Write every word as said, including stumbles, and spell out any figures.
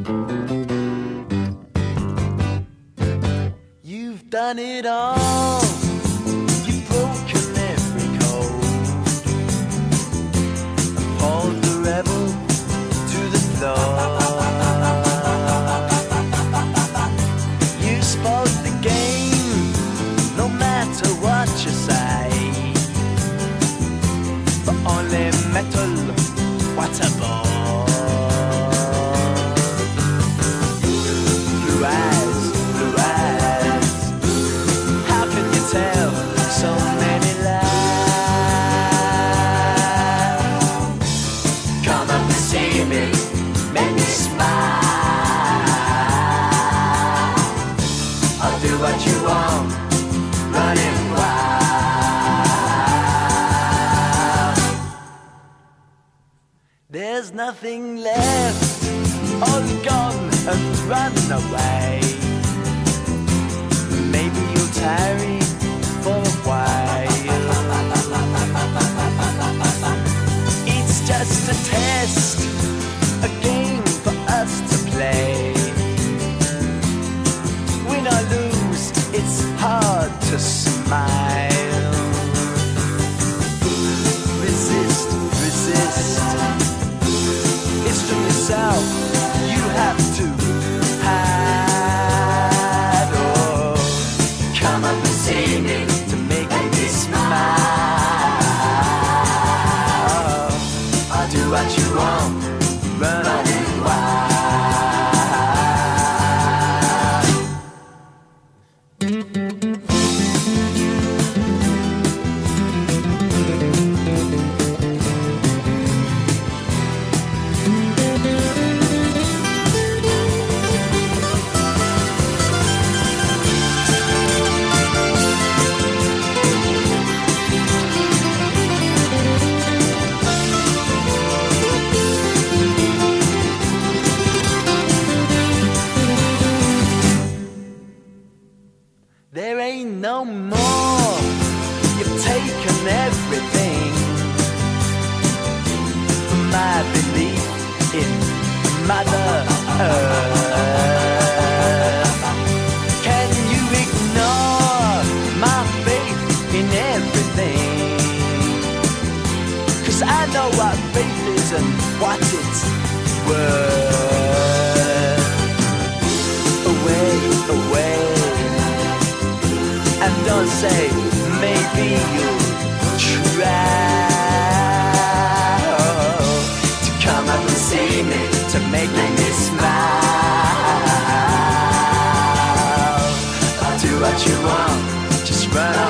You've done it all. You've broken every code and pulled the rebel to the floor. You spoke the game, no matter what you say. But only metal, what a bore. Blue eyes, blue eyes, how can you tell so many lies? Come up and see me, make me smile. I'll do what you want, running wild. There's nothing left, all gone and run away. Maybe you'll tarry for a while. It's just a test, a game for us to play. Win or lose, it's hard to smile. Resist, resist. It's from yourself you have to hide. Oh, come up and see me to make me smile. I'll do what you want, running wild. There ain't no more. You've taken everything from my belief in Mother Earth. Can you ignore my faith in everything? 'Cause I know what faith is and what it's worth. Away, away. And don't say, maybe you'll try to come up and see me, to make me smile. I'll do what you want, just run on.